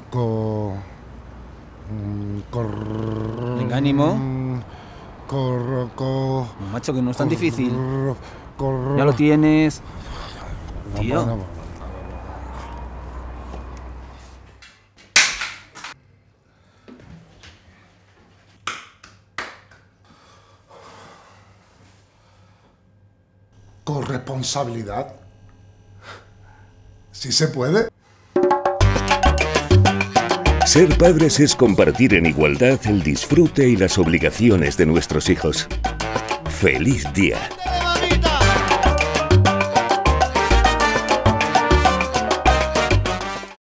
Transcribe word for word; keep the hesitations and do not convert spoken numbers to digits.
Co... mm, cor- Venga, ánimo. Cor... co- Macho, que no es tan cor- difícil. cor- Ya lo tienes. No, Tío. no, no. ¿Corresponsabilidad? ¿Sí se puede? Ser padres es compartir en igualdad el disfrute y las obligaciones de nuestros hijos. ¡Feliz día!